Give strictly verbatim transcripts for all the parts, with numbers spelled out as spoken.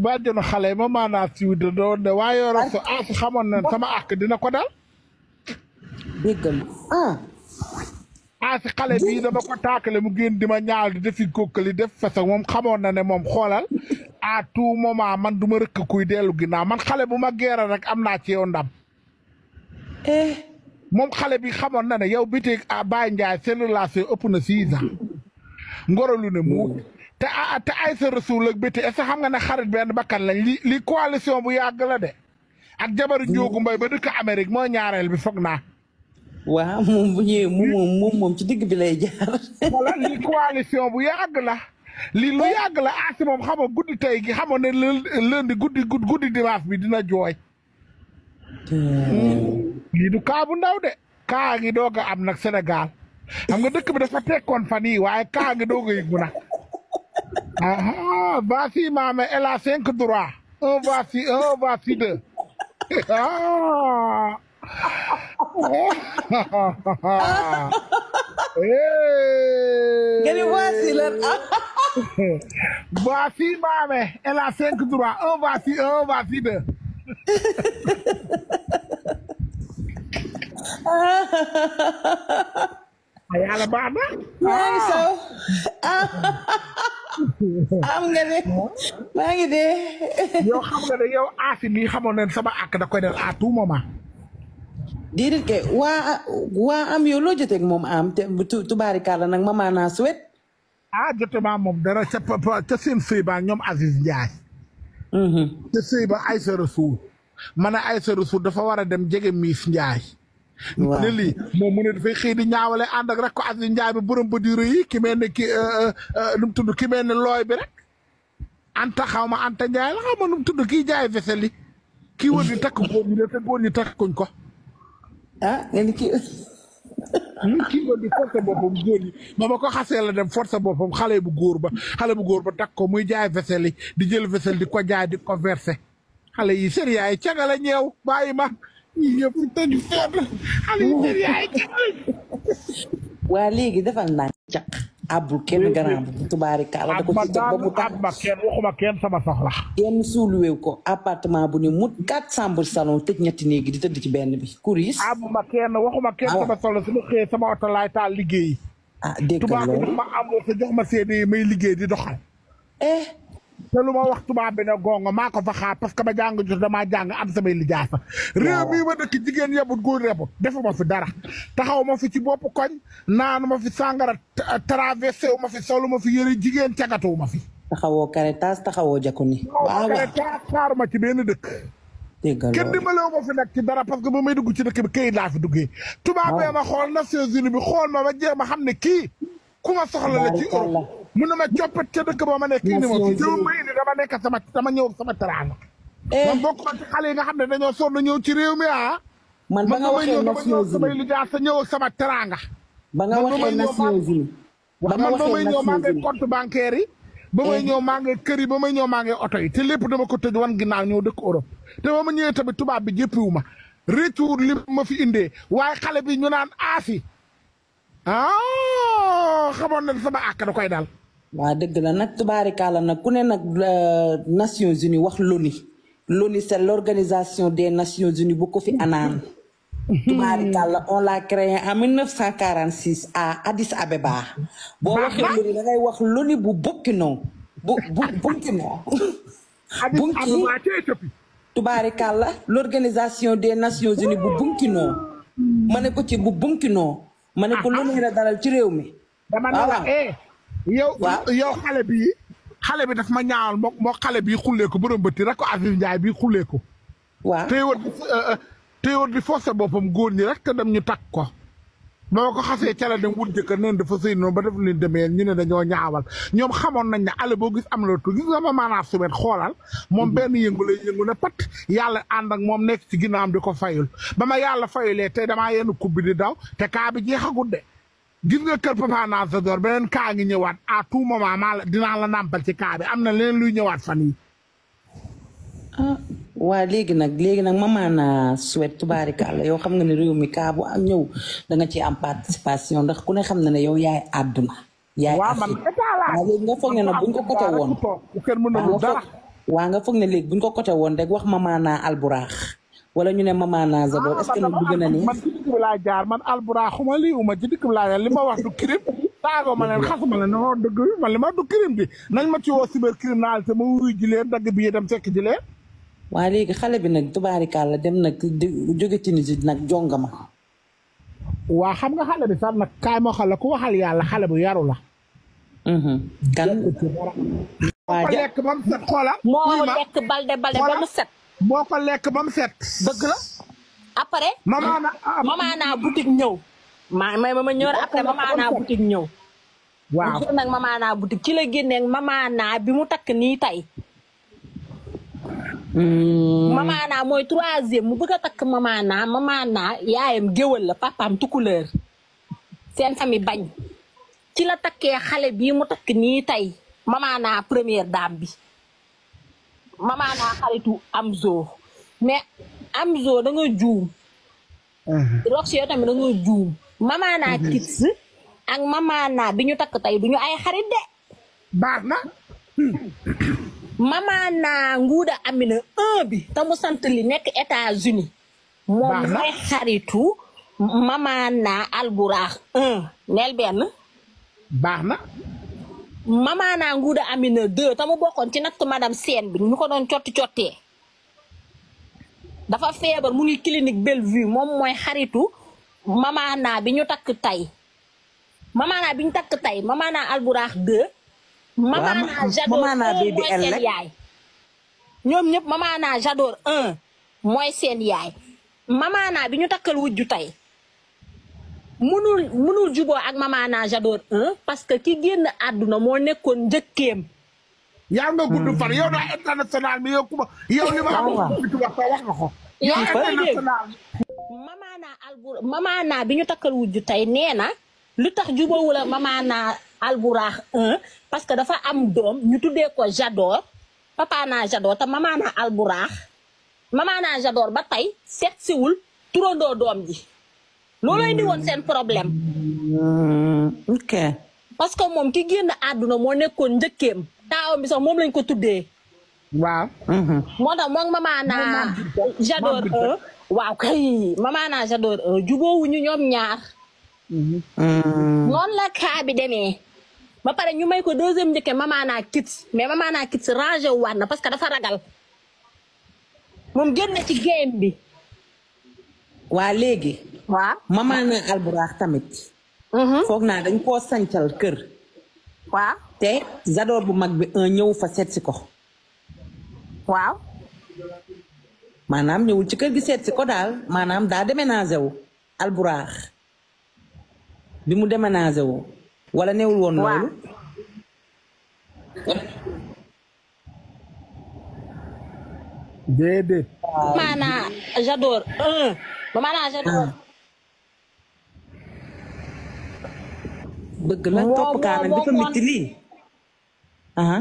bàjjenu xale yi ma maanaa siw de doon de waaye yoro so ah xamoon na sama àq dina ko dal. déggal ah. ah si xale bii dama ko taakale mu génn di ma ñaal di defi kokkali def façon moom xamoon na ne moom xoolal à tout moment man du ma rëkk kuy dellu ginnaaw man xale bu ma geeral rek am naa ci yow ndam. eh. moom xale bi xamoon na ne yow bitig a Baye Ndiaye seen relation ëpp na six ans ngorolu ne mu te a te ay sa Rasoul ak biti est-ce que xam nga ne xarit benn bakkan lañ li li coalition bu yàgg la de ak jabaru Njoogu Mbay ba dëkk Amérique moo ñaareel bi foog naa. waaw moom bu ñëwee moom moom moom ci digg bi lay jaar. voilà li coalition bu yàgg la li lu yàgg la asi moom xam nga guddi tey gi xamoon ne lundi guddi guddi dimanche bi dina jooy. lii du kaa bu ndaw de kaa ngi doog a am nag Sénégal xam nga dëkk bi dafa tekkoon fan yii waaye kaa ngi doog a yëngu nag. ah voici maame elle a cinq droits un voici un voici deux ah. nga ni voici lan voici maame elle a cinq droits un voici un voici deux. yàlla baax na. maa ngi saw am nga ne maa ngi dee. yow xam nga ne yow aasi nii xamoon nañ sama àq da koy def à tout moment. déedéet kay waa waa am yow loo jotee ak moom am te tubaarikàlla nag ma maanaa suwet. ah jottement moom dara ca ca seen sëy ba ñoom Aziz Ndiaye. ca sëy ba Aïssa Rasoul ma ne Aïssa Rasoul dafa war a dem jege Miss Ndiaye. waaw ne lii moom mu ne dafay xëy di ñaawale ànd ak rek ko Aziz Ndiaye bi borom ba di rëy ki mel ne ki nu mu tudd ki mel ne looy bi rek. Anta xaw ma Anta Ndiaye la xaw ma nu mu tudd kii jaay vaisselle yi. kii wër di takk góor ñi te góor ñi takkuñ ko. ah nga ni kii. kii wër di forcé boppam góor ñi ma ma ko xasee la dem forcé boppam xale bu góor ba xale bu góor ba takk ko muy jaay vaisselle yi di jël vaisselle di ko jaay di ko versé. xale yi seen yaay cagala ñeew bàyyi ma. ñii ñëpp tëju fenn xale yi seen yaay waa léegi defal naa caq abul kenn garaam bu tubaarikàlla da ko ci teg ba mu tax ma kenn waxuma kenn sama soxla kenn suuluweew ko appartement bu ne mut quatre chambres salon tëj ñetti néegi di tëdd ci benn bi kuris abuma kenn waxuma kenn sama soxla su ma xëyee sama oto laay taal liggéeyi ah dégg tubaab bi jox ma amoo sa jox ma seede may liggéey di doxal eh te lu ma wax tubaab bi ne gongo maa ko fa xaar parce que ba jàng jot damaa jàng am samay lijaasa réew mii ma dëkk jigéen yebut góor yebut defuma fi dara taxaw ma fi ci bopp koñ naanu ma fi sàngara traversé wu ma fi solu ma fi yëre jigéen cagatuwu ma fi taxawoo Caritas taxawoo Jakoni waaw Caritas xaaru ma ci benn dëkk dégg kenn dimbalewu ma fi nag ci dara parce que ba may dugg ci dëkk bi këyit laa fi duggee tubaab bee ma xool Nations Unies bi xool ma ba jéem a xam ne kii ku ma soxla la ci Europe mun na ma coppet ca dëkk ba ma nekk indi ma fi jëw ma indi dama nekk sama dama ñëw sama teraanga man bokk ma ci xale yi nga xam ne dañoo sonn ñëw ci réew mi ah man ba nga waxee dama ñëw samay liggéey sa ñëw sama teraanga ba nga waxee Nations Unies man ba may ñëw maa ngi compte bancaire yi ba may ñëw maa ngi kër yi ba may ñëw maa ngi oto yi te lépp dama ko tëj wan ginnaaw ñëw dëkk Europe te ba ma ñëwee tamit tubaab bi jéppiwu ma retour li ma fi indee waaye xale bi ñu naan aasi ah xamoon na sama àq da koy daal waaw dëgg la nag tubaarikàlla nag ku ne nag Nations Unies wax l'ONU l'ONU c'est l'organisation des Nations Unies bu ko fi anaan tubaarikàlla on l'a créé en mille neuf cent quarante-six à Addis Abeba boo waxee l'ONU da ngay wax l'ONU bu Burkina bu bu Burkina bunki tubaarikàlla l'organisation des Nations Unies bu Burkina ma ne ko ci bu Burkina ma ne ko l'ONU la dalal ci réew mi dama ne la eh yow yow xale bi xale bi daf ma ñaawal moo moo xale bi xullee ko borom bëtti rek ko Aziz Ndiaye bi xullee ko waaw tey war di tey war di forcé boppam góor ñi rek te dem ñu takk ko ba ma ko xasee ca la dem wut jëkkër neen dafa sëy noonu ba def leen demee ñu ne dañoo ñaawal ñoom xamoon nañ ne ale boo gis am la tu gis nga ma maanaam sumet xoolal moom benn yëngu lay yëngu ne pat yàlla ànd ak moom nekk ci ginnaawam di ko fayul ba ma yàlla fayulee tey damaa yenn kubbi di daw te kaa bi jeexagut de gis nga kër Papa Nasador beneen kaa ngi ñëwaat à tout moment maa la dinaa la nàmpal ci kaa bi am na leneen luy ñëwaat fan yi ah waa léegi nag léegi nag maman souhaite tubaarikàlla yow xam nga ne réew mi kaa bu am ñëw da nga ci am participation ndax ku ne xam na ne yow yaay àdduna. yaay waaw man état laa léegi nga foog ne nag buñ ko côté woon kenn mën na lu dara waa nga foog ne léegi buñ ko côté woon rek wax mamaana alburaax wala ñu ne mamaana Zador est-ce que nag du gën a nii man ci dëkk bi laa jaar man alburaaxuma lii uma ci dëkk bi laa jaar li ma wax du crime taago ma leen xasuma leen non dëgg man li ma du crime bi nañ ma ci woo cybercriminalité ma wuyu ji leen dagg bi dem fekk ji leen waa léegi xale bi nag tubaarikàlla dem nag jóge Tunisie nag jongama waa xam nga xale bi sax nag kaay moo xale ku waxal yàlla xale bu yaru la kan moo ko lekk ba mu set xoola moo lekk balde balde ba mu set moo ko lekk ba mu set dëgg la après mamaana mamaana boutique ñëw ma may ma ñëw après mamaana boutique ñëw waaw mu nag mamaana boutique ci la génnee mamaana bi mu takk nii tey mamaana mooy troisième mu bëgg a takk mamaana mamaana yaayam géwël la papaam tukuleur seen famille bañ ci la takkee xale bii mu takk nii tey mamaana première dame bi mamaana xaritu Amzo mais Amzo da nga juum rox yow tamit da nga juum mamaana kids ak mamaana bi ñu takk tey du ñu ay xarit de baax na mamaana nguuda amina un bi te mu sant li nekk États-Unis moom mooy xaritu mamaana alburaax un neel benn baax na mamaana nguuda amina deux te mu bokkoon ci nattu madame Sène bi ñu ko doon cotti cottee dafa feebar mu ngi clinique Bellevue moom mooy xaritu mamaana bi ñu takk tey mamaana bi ñu takk tey mamaana alburaax deux mamaana Jador un mooy seen yaay ñoom ñëpp mamaana Jador un mooy seen yaay mamaana bi ñu takkal wujju tey munul munul juboo ak mamaana Jador un parce que ki génn àdduna moo nekkoon njëkkeem yaa nga gudd fan yow daa international mi yow kuma yow li ma am wax wax nga ko yow international mamaana albur mamaana bi ñu takkal wujju tey nee na lu tax jubóowul ak mamaana alburaax un parce que dafa am doom ñu tuddee ko Jador papaana Jador te mamaana alburaax mamaana Jador ba tey seet siwul turandoo doom ji looloo indi woon seen problème ok parce que moom ki génn àdduna moo nekkoon njëkkeem taawam bi sax moom lañ ko tuddee waaw moo tax moom mamaana Jador un waaw kay mamaana Jador un jubóowuñu ñoom ñaar noonu la kaa bi demee ba pare ñu may ko deuxième njëkke mamaana kids mais mamaana kids rangé wu waat na parce que dafa ragal moom génn ci game bi waa léegi waaw mamaana alburaax tamit foog naa dañ koo sancal kër waaw te Jador bu mag bi un ñëw fa seet si ko waaw maanaam ñëwul ci kër gi seet si ko daal maanaam daa déménagé wu alburaax bi mu déménagé wu wala newul woon loolu déedéet mamaana Jador un mamaana Jador dëgg la topp kaa nag dafa métti lii aha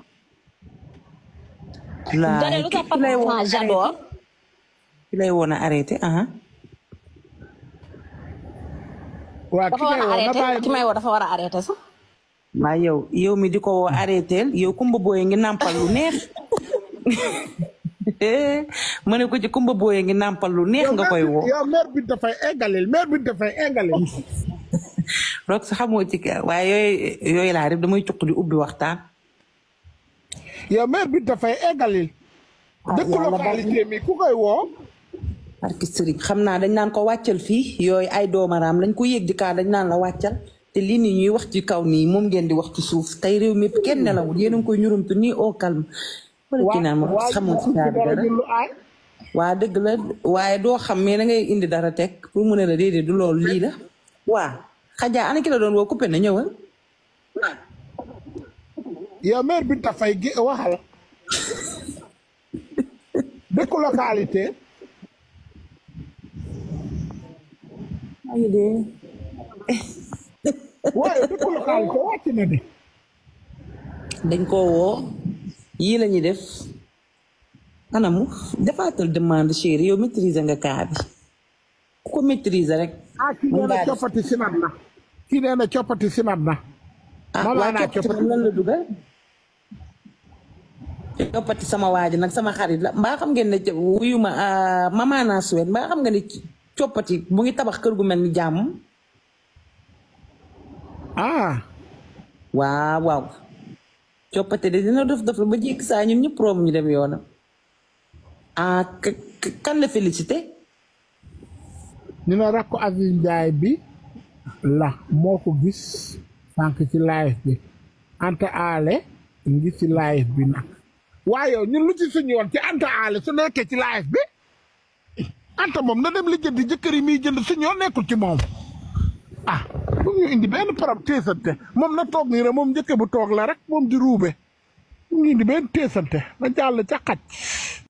dare lu tax papa Jador ki lay woon a arrêté aha waa dafa war a arrêté ki may woo dafa war a arrêté sax waa yow yow mi di ko woo arrêté yow kumba booye ngi nàmpal lu neex ma ne ko ci kumba booye ngi nàmpal lu neex nga koy woo yow mère bi dafay eggalil mère bi dafay eggalil roog sa xamoo ci waaye yooyu yooyu laa def damay cuq di ubbi waxtaan yow mère bi dafay eggalil dëkku localité mi ku koy woo barki sëriñ xam naa dañ naan ko wàccal fii yooyu ay doomaraam lañ ko yéeg di kaa dañ naan la wàccal te lii nii ñuy wax ci kaw nii moom ngeen di wax ci suuf tey réew mi kenn nelawul yéen a ngi koy ñurumtu nii au calme wala kii naan ma xamoo ci dara dara waa dëgg la waaye doo xam mais da ngay indi dara teg pour mu ne la déedéet du loolu lii la waa xajaa ana ki la doon woo coupé na ñëwal yow mère bi dafay gi waxal dëkku localité waaye dëkku localité wàcc na de dañ koo woo yii la ñuy def anamu defaatal demande chérie yow maîtriser nga kaa bi ku ko maîtriser rek ah kii nee na coppati sinat na kii nee na coppati sinat na ah waa coppati moom lan la dugal coppati sama waa ji nag sama xarit la mbaa xam ngeen ne wuyu ma Mama Naa Suwet mbaa xam nga ne coppati mu ngi tabax kër gu mel ni jàmm. ah. waaw waaw coppati de dina def def la ba jékki saa ñun ñëpp romb ñu dem yoonam. ah kan la félicité. ñu ne rakku Aziz Ndiaye bi la moo ko gis sànq ci live bi Anta Ale ngi ci live bi nag. waaye yow ñun lu ci suñu yoon ci Anta Ale su nekkee ci live bi Anta moom na dem li jënd jëkkër yi muy jënd suñu yoon nekkul ci moom ah bu ñu indi benn problème teesante moom na toog nii rek moom njëkk bu toog la rek moom di ruube bu ñu indi benn teesante na jàll ca xaj.